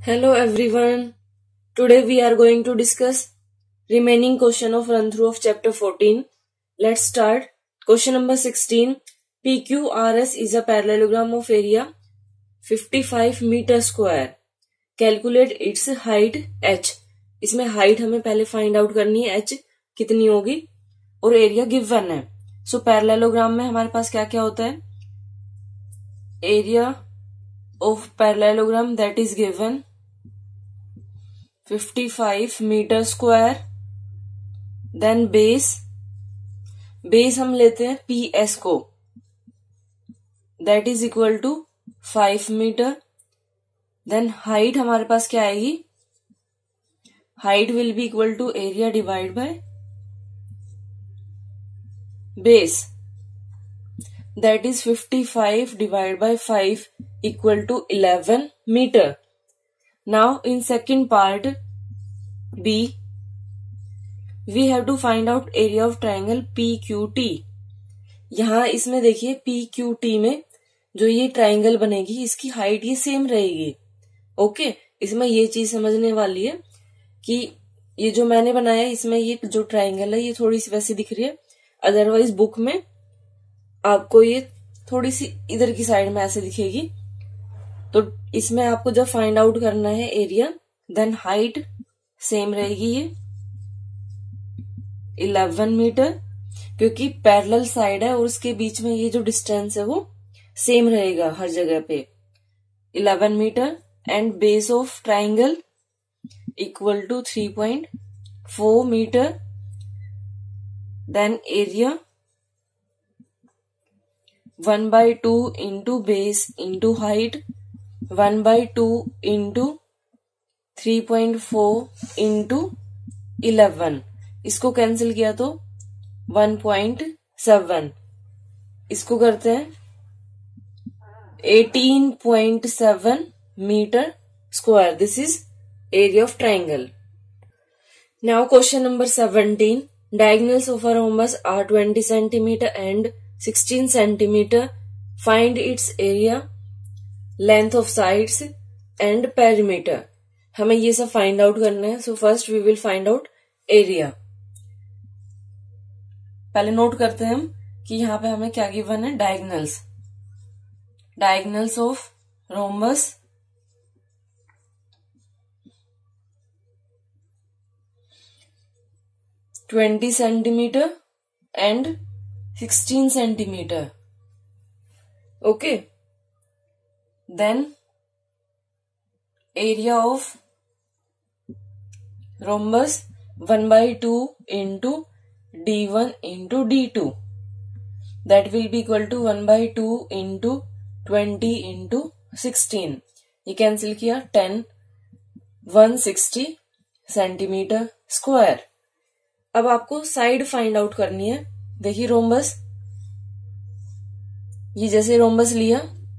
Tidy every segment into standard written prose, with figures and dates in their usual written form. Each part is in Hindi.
Hello everyone. Today we are going to discuss remaining question of run through of chapter 14. Let's start. Question number 16. PQRS is a parallelogram of area 55 meter square. Calculate its height h. इसमें हाइट हमें पहले फाइंड आउट करनी है, h कितनी होगी और एरिया गिवन है. सो पैरेललोग्राम में हमारे पास क्या क्या होता है. Area of parallelogram that is given 55 metre square. Then base हम लेते हैं PS को, that is equal to 5 metre. Then height हमारे पास क्या आएगी. Height will be equal to area divide by base, that is 55 divide by 5 equal to 11 metre. Now in second part B, we have to find out area of triangle PQT. यहाँ इसमें देखिए PQT में जो ये ट्राइंगल बनेगी इसकी हाइट ये सेम रहेगी. ओके, इसमें ये चीज समझने वाली है कि ये जो मैंने बनाया है इसमें ये जो ट्राइंगल है ये थोड़ी सी वैसे दिख रही है, अदरवाइज बुक में आपको ये थोड़ी सी इधर की साइड में ऐसे दिखेगी. तो इसमें आपको जब फाइंड आउट करना है एरिया, देन हाइट सेम रहेगी ये 11 मीटर, क्योंकि पैरेलल साइड है और उसके बीच में ये जो डिस्टेंस है वो सेम रहेगा हर जगह पे 11 metre. And base of triangle equal to 3.4 metre. Then area 1/2 into base into height 1/2 into 3.4 into 11. इसको कैंसिल किया तो 1.7. इसको करते हैं 18.7 metre square. This is area of triangle. Now question number 17. Diagonals of a rhombus are 20 centimetre and 16 centimetre. Find its area, length of sides and perimeter. हमें ये सब फाइंड आउट करना है. So first we will find out area. पहले नोट करते हैं हम कि यहाँ पे हमें क्या गिवन है. Diagonals of rhombus twenty centimetre and 16 centimetre. Okay, then area of rhombus 1/2 into D1 into D2, that will be equal to 1/2 into 20 into 16. ये कैंसिल किया 10, 160 सेंटीमीटर स्क्वायर. अब आपको साइड फाइंड आउट करनी है. देखिए रोम्बस, ये जैसे रोम्बस लिया,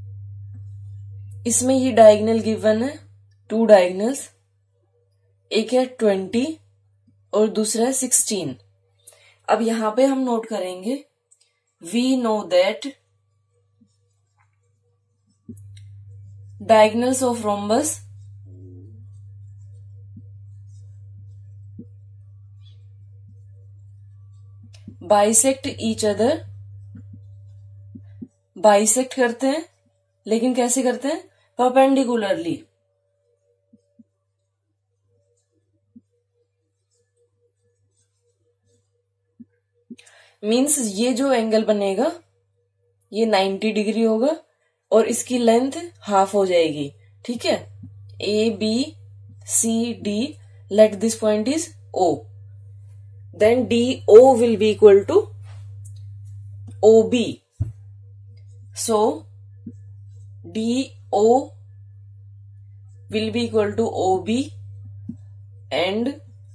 इसमें ये डायगोनल गिवन है, 2 डायगोनल्स, एक है 20 और दूसरा है 16. अब यहां पे हम नोट करेंगे, we know that diagonals of rhombus bisect each other. Bisect करते हैं, लेकिन कैसे करते हैं. परपेंडिकुलरली. मीन्स ये जो एंगल बनेगा ये 90 डिग्री होगा और इसकी लेंथ हाफ हो जाएगी. ठीक है, ABCD, let this point is O. Then DO will be equal to OB. So DO will be equal to OB and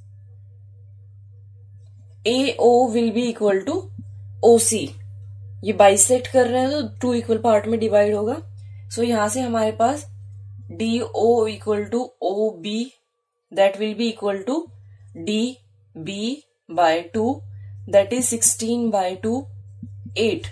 AO will be equal to OC. ये बाइसेक्ट कर रहे हैं तो 2 इक्वल पार्ट में डिवाइड होगा. सो यहां से हमारे पास DO equal to OB, that will be equal to DB/2, that is 16/2, 8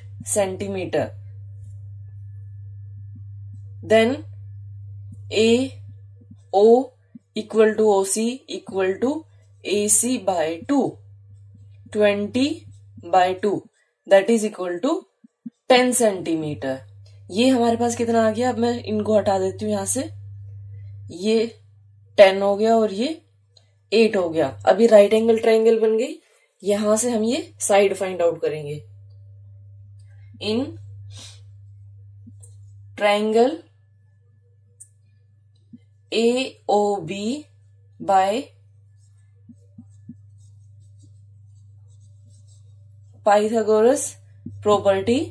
centimetre. Then A O equal to OC equal to AC by 2, 20 by 2 that is equal to 10 centimetre. ये हमारे पास कितना आ गया? अब मैं इनको हटा देती हूं यहां से। ये 10 हो गया और ये 8 हो गया। अभी राइट एंगल ट्राइंगल बन गई। यहां से हम ये साइड फाइंड आउट करेंगे। In triangle AOB by Pythagoras property,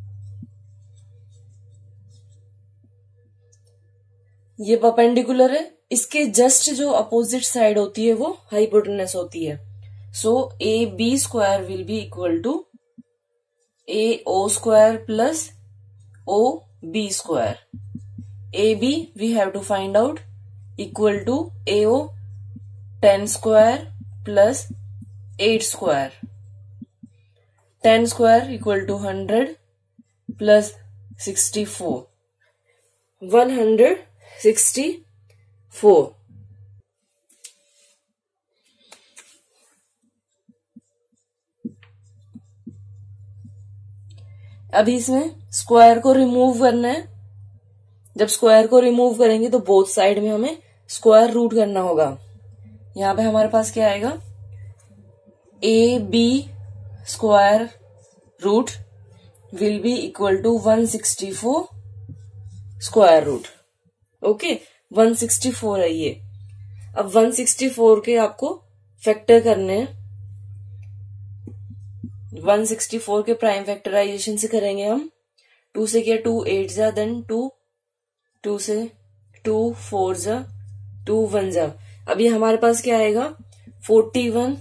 ये परपेंडिकुलर है, इसके जस्ट जो अपोजिट साइड होती है वो हाइपोटेनस होती है। So AB square will be equal to AO square plus OB square. AB we have to find out equal to AO 10 square plus 8 square. 10 square equal to 100 plus 64. 164. अभी इसमें स्क्वायर को रिमूव करना है। जब स्क्वायर को रिमूव करेंगे तो बोथ साइड में हमें स्क्वायर रूट करना होगा। यहां पे हमारे पास क्या आएगा? AB square root will be equal to 164 square root. Okay, 164 है ये। अब 164 के आपको फैक्टर करने हैं। 164 के प्राइम फैक्टराइजेशन से करेंगे हम। 2 से किया 2 8 जा, देन 2 से 2 4 जा, 2 1 जा। अभी हमारे पास क्या आएगा? 41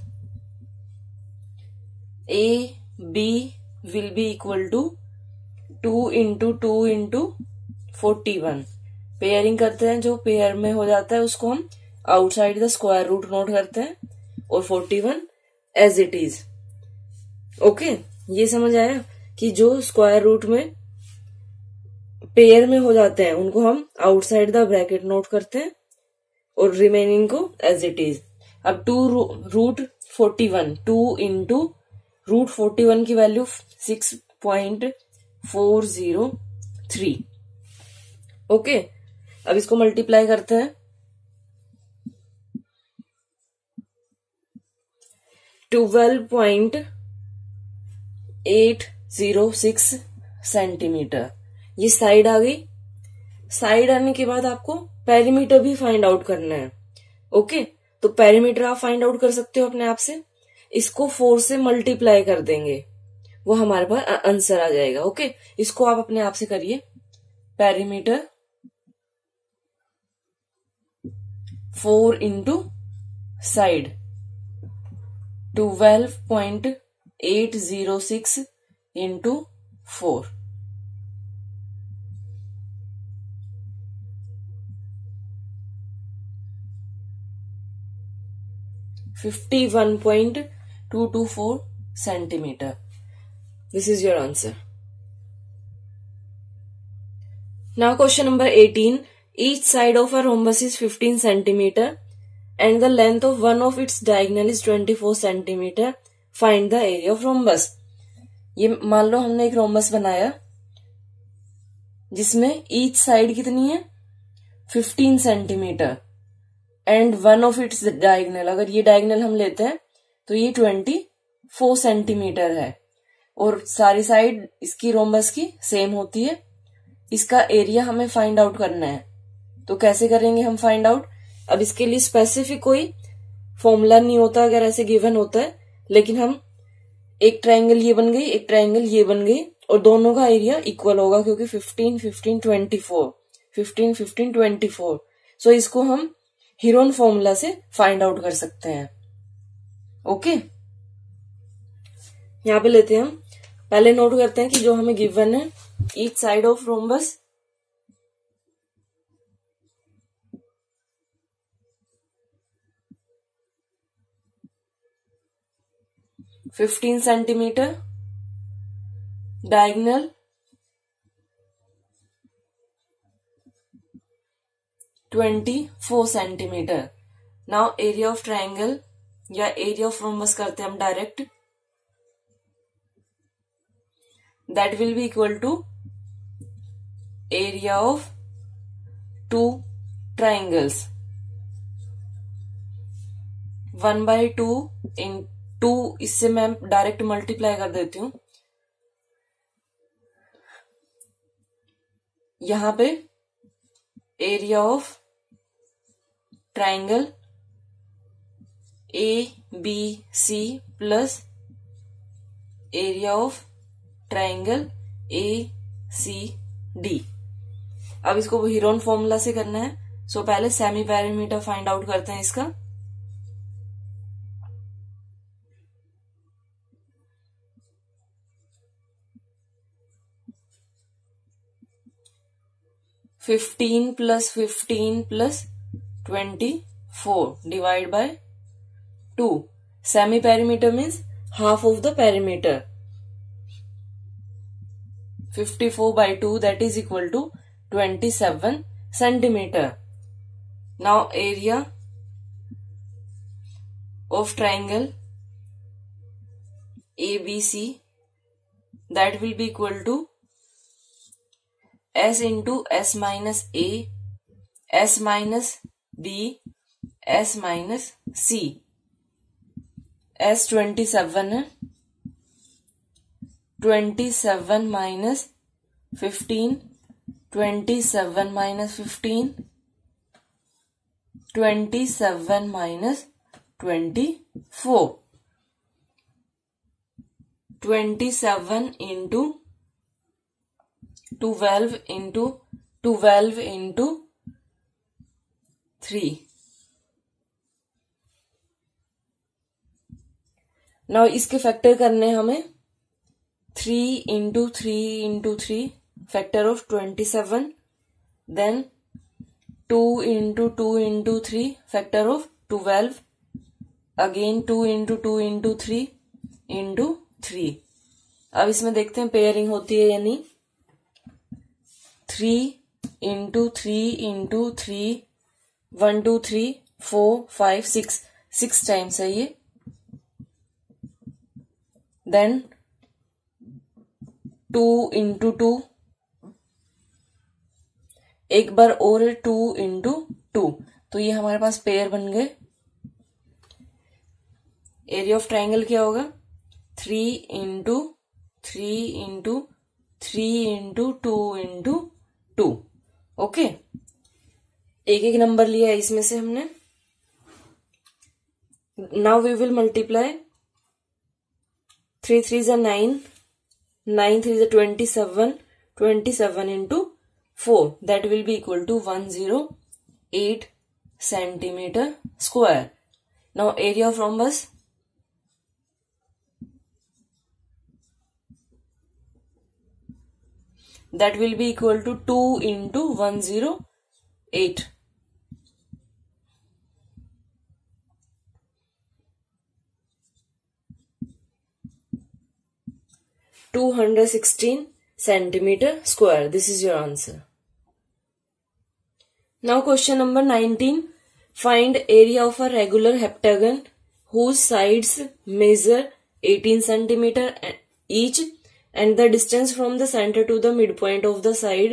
AB will be equal to 2 into 2 into 41। Pairing करते हैं, जो पेयर में हो जाता है उसको हम outside the square root note करते हैं और 41 एज इट इज। ओके, ये समझ आया कि जो स्क्वायर रूट में पेयर में हो जाते हैं उनको हम आउटसाइड द ब्रैकेट नोट करते हैं और रिमेनिंग को एज इट इज। अब 2 रूट 41, 2 इंटू रूट 41 की वैल्यू 6.403। ओके, अब इसको मल्टीप्लाई करते हैं। 12.806 सेंटीमीटर। ये साइड आ गई। साइड आने के बाद आपको पेरीमीटर भी फाइंड आउट करना है। ओके, तो पेरीमीटर आप फाइंड आउट कर सकते हो अपने आप से। इसको 4 से मल्टीप्लाई कर देंगे, वो हमारे पास आंसर आ जाएगा। ओके, इसको आप अपने आप से करिए। Perimeter 4 into side 12.806 into 4। 51.224 centimeter. This is your answer. Now question number 18. Each side of a rhombus is 15 centimeter and the length of one of its diagonal is 24 centimeter. Find the area of rhombus. ये मान लो हमने एक रोम्बस बनाया जिसमें ईच साइड कितनी है? 15 centimetre and one of its diagonal, अगर ये डायगोनल हम लेते हैं तो ये 24 सेंटीमीटर है और सारी साइड इसकी रोम्बस की सेम होती है। इसका एरिया हमें फाइंड आउट करना है, तो कैसे करेंगे हम फाइंड आउट? अब इसके लिए स्पेसिफिक कोई फॉर्मूला नहीं होता अगर ऐसे गिवन होता है, लेकिन हम एक ट्रायंगल ये बन गई, एक ट्रायंगल ये बन गई और दोनों का एरिया इक्वल होगा क्योंकि 15 15 24 15 15 24। सो इसको हम हीरोन फॉर्मूला से फाइंड आउट कर सकते हैं। ओके, यहां पे लेते हैं हम। पहले नोट करते हैं कि जो हमें गिवन है each side of rhombus (15 centimetre), diagonal 24 centimetre. Now area of triangle या एरिया ऑफ रोम्बस करते हैं हम direct. That will be equal to area of two triangles. 1/2 in 2, इससे मैं डायरेक्ट मल्टीप्लाई कर देती हूं. यहां पे area of triangle ABC plus area of triangle ACD. अब इसको हीरोन फॉर्मूला से करना है. सो पहले सेमी पेरीमीटर फाइंड आउट करते हैं इसका. (15 + 15 + 24 divide by 2. Semi perimeter means half of the perimeter. 54/2 that is equal to 27 centimeter. Now area of triangle ABC, that will be equal to S into S minus A, S minus B, S minus C. S 27 है. 27 minus 15, 27 minus 15, 27 minus 24. 27 into 12 into 12 into 3. नाउ इसके फैक्टर करने हमें. 3 into 3 into 3 factor of 27. Then 2 into 2 into 3 factor of 12. Again 2 into 2 into 3 into 3. अब इसमें देखते हैं पेयरिंग होती है या नहीं. 3 into 3 into 3 1 2 3 4 5 6 टाइम्स है ये. देन 2 into 2 एक बार और 2 into 2. तो ये हमारे पास पेयर बन गए. एरिया ऑफ ट्राइंगल क्या होगा? 3 into 3 into 3 into 2 into 2. Okay. एक एक नंबर लिया है इसमें से हमने. Now we will multiply. 3 3s are 9, 9 3s are 27, 27 into 4, that will be equal to 108 centimeter square. Now area of rhombus, that will be equal to 2 into 108. (216 centimeter square). This is your answer. Now question number 19. Find area of a regular heptagon whose sides measure 18 centimeter each and the distance from the center to the midpoint of the side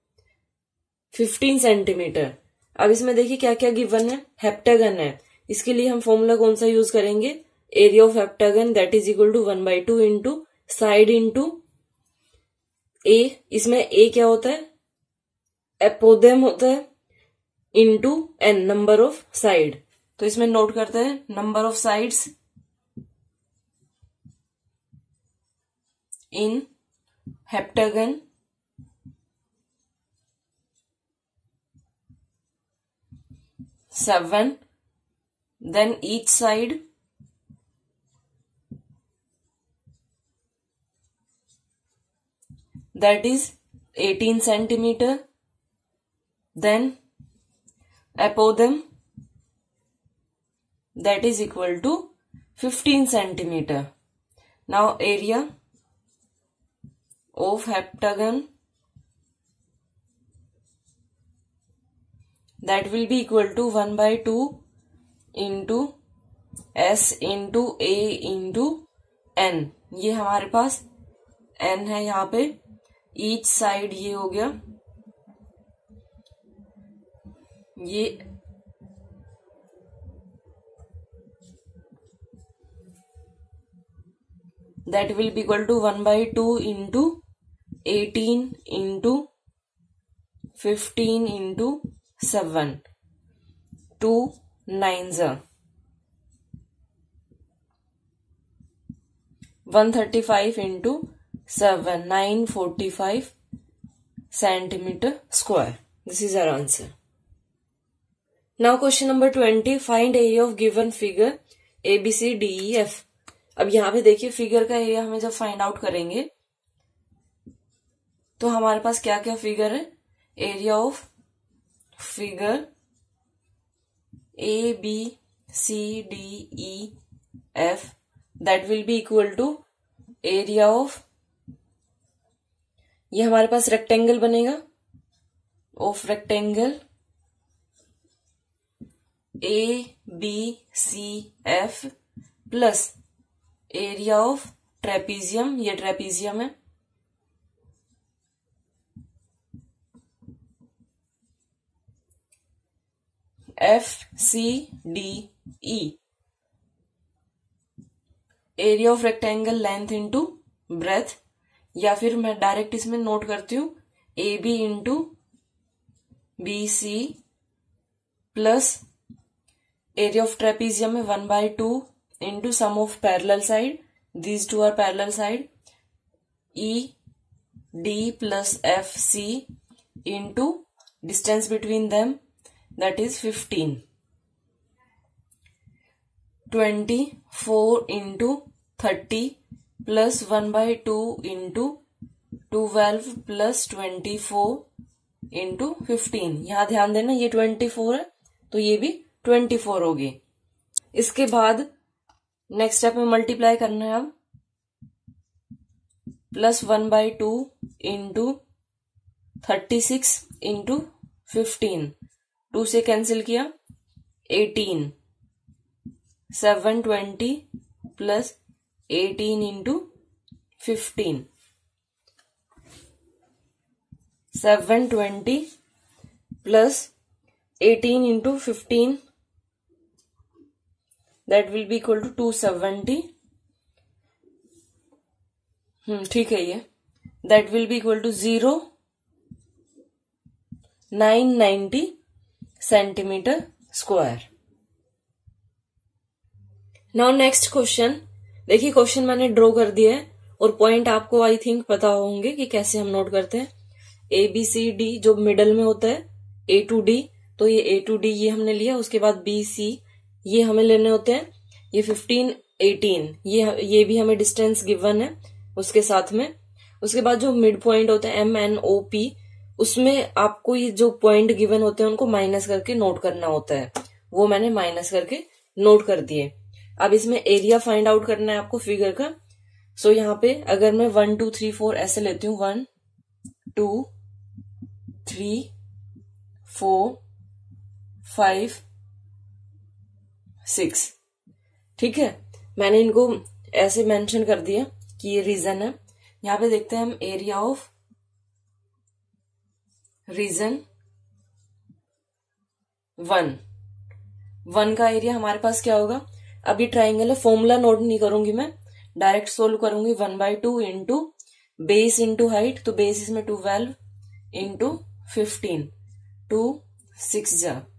15 centimeter. अब इसमें देखिए क्या क्या गिवन है. हेप्टागन है. इसके लिए हम फॉर्मूला कौन सा यूज करेंगे? Area of heptagon that is equal to 1/2 into side into a. इसमें ए क्या होता है? एपोडेम होता है into n, number of side. तो इसमें नोट करते हैं number of sides in heptagon 7. Then each side that is 18 centimeter. Then apodem that is equal to 15 centimeter. Now area of heptagon that will be equal to 1/2 into S into A into N. ये हमारे पास N है यहाँ पे, ईच साइड ये हो गया, ये that will be equal to 1/2 into 18 into 15 into 7, 2 9s 135 into 7, 945 centimeter square. This is our answer. Now question number 20. Find area of given figure ABCDEF. अब यहाँ पे देखिए फिगर का एरिया हमें जब फाइंड आउट करेंगे तो हमारे पास क्या क्या फिगर है. Area of figure ABCDEF that will be equal to area of, ये हमारे पास रेक्टेंगल बनेगा, of rectangle ABCF plus area of trapezium, ये ट्रेपीजियम है, FCDE. Area of rectangle length into breadth, या फिर मैं डायरेक्ट इसमें नोट करती हूं AB into BC plus area of trapezium में 1/2 into sum of parallel side, these two are parallel side, ED plus FC into distance between them, that is 15. 24 into 30 plus 1/2 into 12 plus 24 into 15. यहाँ ध्यान देना ये 24 है तो ये भी 24 होगी. इसके बाद नेक्स्ट स्टेप में मल्टीप्लाई करना है अब, प्लस 1/2 इंटू 36 इंटू 15, 2 से कैंसिल किया 18, 720 plus 18 into 15, 720 plus 18 into 15 that will be equal to 270. ठीक है ये, that will be equal to 990 centimetre square. Now next question. देखिए क्वेश्चन मैंने ड्रॉ कर दिया है और पॉइंट आपको आई थिंक पता होंगे कि कैसे हम नोट करते हैं. ABCD जो मिडल में होता है A to D, तो ये A to D ये हमने लिया, उसके बाद BC ये हमें लेने होते हैं, ये 15 18 ये भी हमें डिस्टेंस गिवन है उसके साथ में. उसके बाद जो मिड पॉइंट होते हैं MNOP, उसमें आपको ये जो पॉइंट गिवन होते हैं उनको माइनस करके नोट करना होता है, वो मैंने माइनस करके नोट कर दिए. अब इसमें एरिया फाइंड आउट करना है आपको फिगर का. सो यहाँ पे अगर मैं 1 2 3 4 ऐसे लेती हूँ, 1 2 3 4 5 6, ठीक है. मैंने इनको ऐसे मेंशन कर दिया कि ये रीजन है. यहाँ पे देखते हैं हम एरिया ऑफ रीजन 1 का एरिया हमारे पास क्या होगा. अब ये ट्राइंगल है, फॉर्मूला नोट नहीं करूंगी मैं, डायरेक्ट सोल्व करूंगी. 1/2 इंटू बेस इंटू हाइट, तो बेस इसमें 12 into 15, 2 6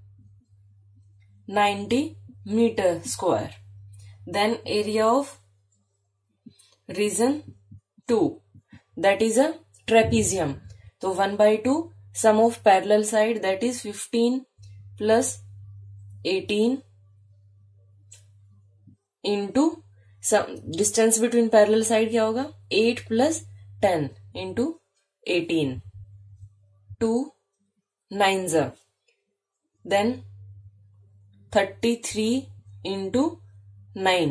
90 metre square. Then area of region 2 that is a trapezium, तो 1/2 sum of parallel side that is 15 plus 18 into distance between parallel side क्या होगा 8 plus 10 into 18, 2 9s, then 33 into 9,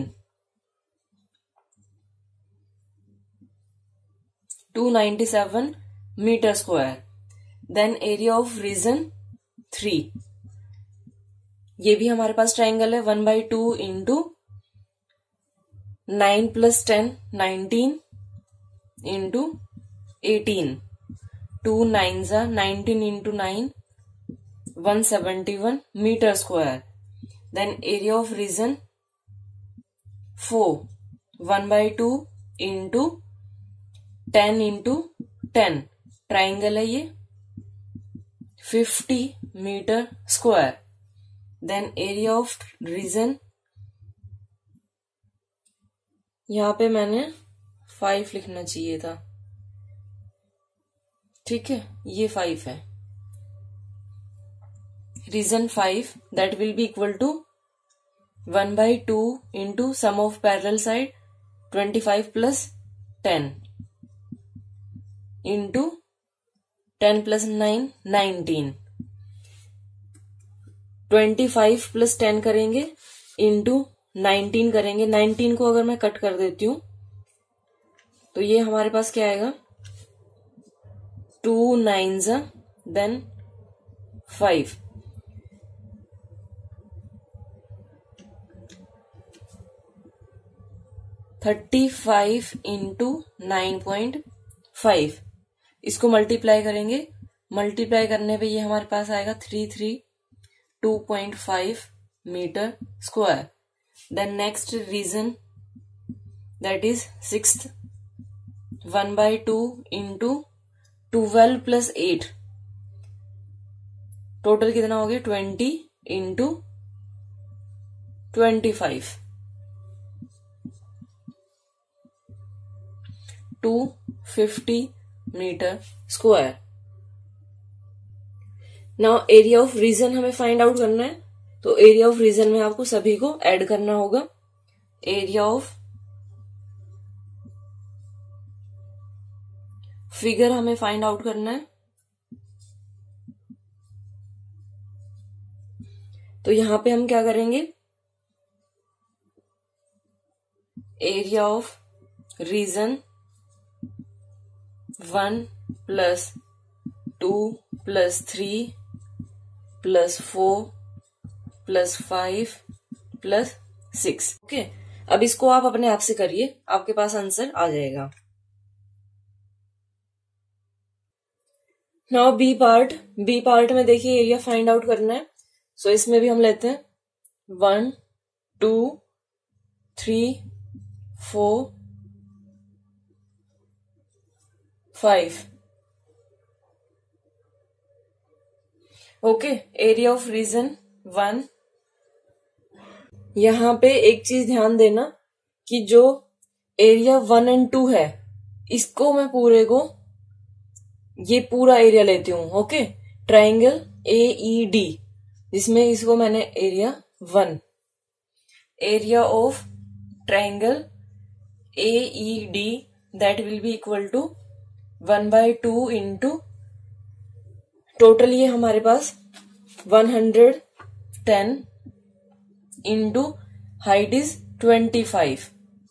297 metre square. Then area of region 3 ये भी हमारे पास ट्राइंगल है 1/2 into 9 + 10 19 into 18 2 9s 19 into 9 171 metre square. Then area of region 4 1/2 into 10 into 10 triangle है ये 50 metre square. Then area of region, यहां पे मैंने 5 लिखना चाहिए था, ठीक है, ये 5 है. Region 5 that will be equal to 1/2 into sum of parallel side 25 + 10 into 10 + 9 19 25 + 10 करेंगे इंटू 19 करेंगे. 19 को अगर मैं कट कर देती हूं तो ये हमारे पास क्या आएगा 2 9s देन 5 35 इंटू 9.5. इसको मल्टीप्लाई करेंगे. मल्टीप्लाई करने पे ये हमारे पास आएगा 332.5 metre square. Then next region that is 6th 1/2 into 12 + 8 total कितना हो गया 20 into 25 250 metre square. Now area of region हमें फाइंड आउट करना है, तो एरिया ऑफ रीजन में आपको सभी को ऐड करना होगा. एरिया ऑफ फिगर हमें फाइंड आउट करना है, तो यहां पे हम क्या करेंगे एरिया ऑफ रीजन 1 + 2 + 3 + 4 + 5 + 6. ओके, अब इसको आप अपने आप से करिए, आपके पास आंसर आ जाएगा. नाउ बी पार्ट में देखिए एरिया फाइंड आउट करना है. सो इसमें भी हम लेते हैं 1 2 3 4 5. Okay, area of region 1. यहां पे एक चीज ध्यान देना कि जो एरिया 1 और 2 है इसको मैं पूरे को ये पूरा एरिया लेती हूं. ओके, ट्राइंगल AED जिसमें इसको मैंने area 1. Area of triangle AED that will be equal to 1/2 into total ये हमारे पास 110 into height is 25.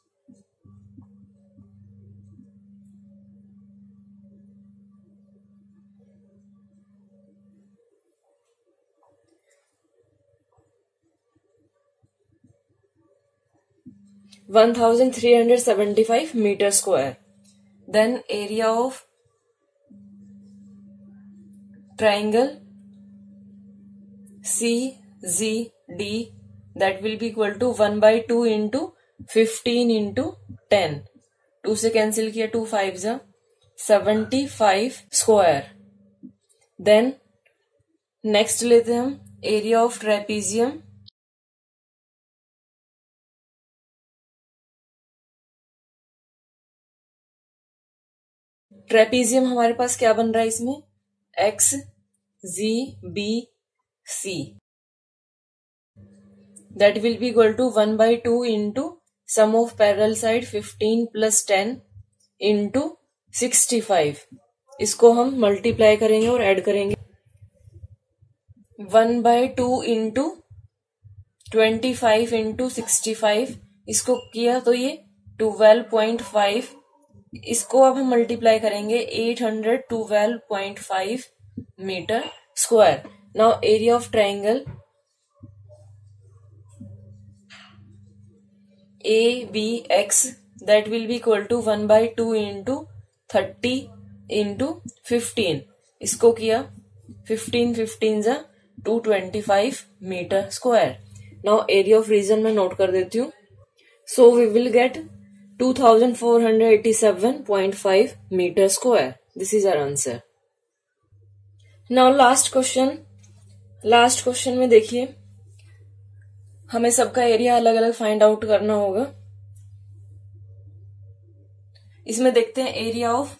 (1375 metre square. Then area of triangle CZD that will be equal to 1/2 into 15 into 10. 2 से कैंसिल किया 2 5s 75 स्क्वायर. देन नेक्स्ट लेते हैं हम एरिया ऑफ ट्रेपीजियम. ट्रेपीजियम हमारे पास क्या बन रहा है इसमें XZBC that will be equal to 1/2 into sum of parallel side 15 + 10 into 65. इसको हम मल्टीप्लाई करेंगे और ऐड करेंगे. 1/2 into 25 into 65 इसको किया तो ये 12.5. इसको अब हम मल्टीप्लाई करेंगे 812.5 metre square. Now area of triangle A B X that will be equal to 1/2 into 30 into 15। इसको किया 15 जा 225 metre square. Now area of region में नोट कर देती हूँ। So we will get 2487.5 metre square. This is our answer. Now last question में देखिए, हमें सबका एरिया अलग अलग फाइंड आउट करना होगा। इसमें देखते हैं एरिया ऑफ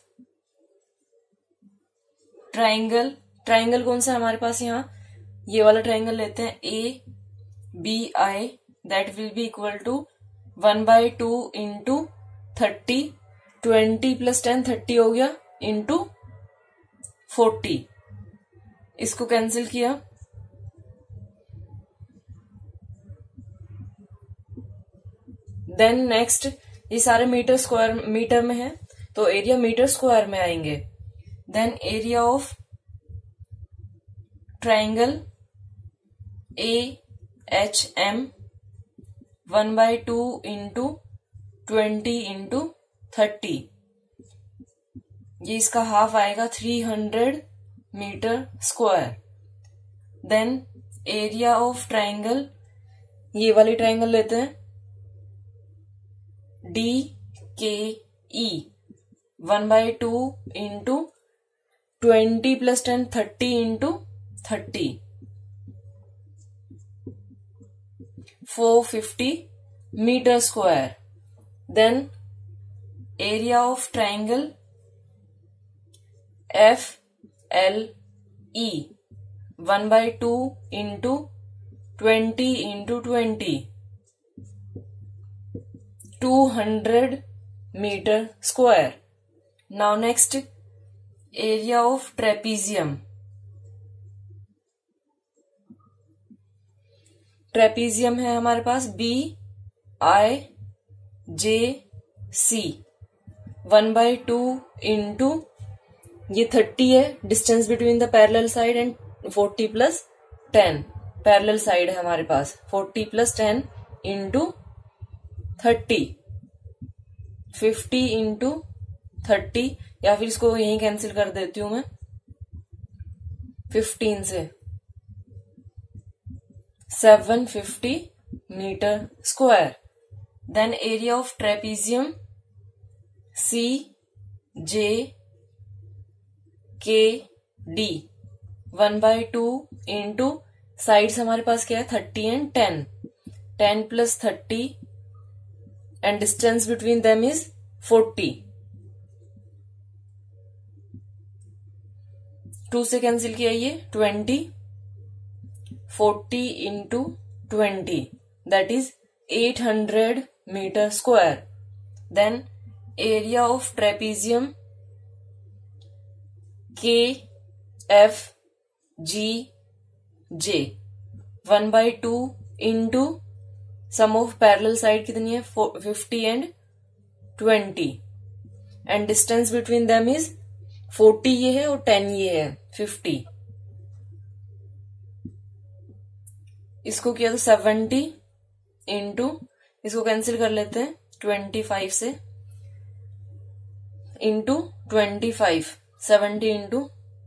ट्राइंगल कौन सा हमारे पास, यहाँ ये वाला ट्राइंगल लेते हैं A B I that will be equal to 1/2 into 30, 20 + 10 30 हो गया इंटू 40। इसको कैंसिल किया, देन नेक्स्ट ये सारे मीटर में है तो एरिया मीटर स्क्वायर में आएंगे। Then area of triangle A H M 1/2 into 20 into 30, ये इसका हाफ आएगा 300 metre square. Then area of triangle, ये वाली ट्राइंगल लेते हैं D K E 1/2 into 20 + 10 30 into 30, 450 metre square. Then area of triangle F L E 1/2 into 20 into 20, 200 metre square. Now next area of trapezium है हमारे पास B I J C 1/2 into, ये 30 है distance between the parallel side and 40 + 10 parallel side है हमारे पास, 40 + 10 इंटू 30, 50 इंटू 30, या फिर इसको यहीं कैंसिल कर देती हूं मैं 15 से, 750 metre square. Then area of trapezium C J K D 1/2 into, sides हमारे पास क्या है 30 and 10, 10 + 30 and distance between them is 40, 2 से कैंसिल किया ये 20, 40 into 20 that is 800 metre square. Then area of trapezium K F G J 1/2 into, sum of parallel side कितनी है 50 and 20 and distance between them is 40 ये है और 10 ये है 50। इसको किया तो 70 इंटू, इसको कैंसिल कर लेते हैं 25 से, into 25, 70 into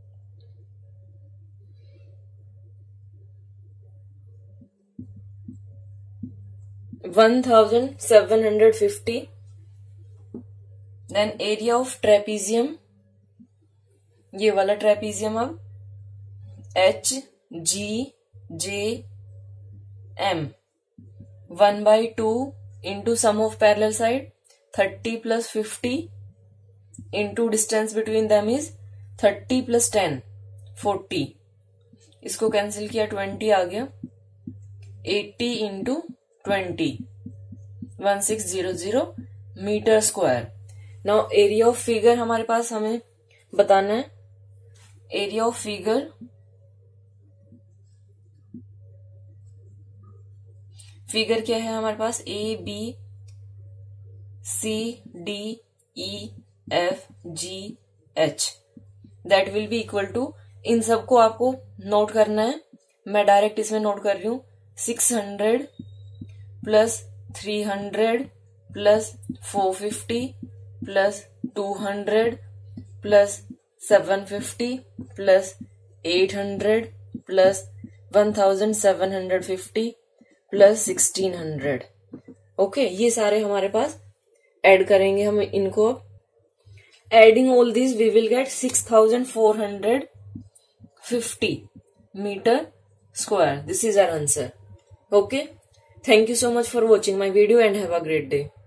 1750। Then area of trapezium, ये वाला ट्रेपीजियम अब H G J M 1/2 into sum of parallel side 30 + 50 into distance between them is 30 + 10 40, इसको कैंसिल किया 20 आ गया, 80 into 20, 1600 metre square. Now area of figure हमारे पास हमें बताना है। एरिया ऑफ फिगर क्या है हमारे पास, A B C D E F G H that will be equal to, इन सबको आपको नोट करना है, मैं डायरेक्ट इसमें नोट कर रही हूं 600 + 300 plus 450 plus 200 plus 750 plus 800 plus 1750 plus 1600. Okay, ये सारे हमारे पास ऐड करेंगे हम इनको. Adding all this we will get 6450 meter square. This is our answer. Okay. Thank you so much for watching my video and have a great day.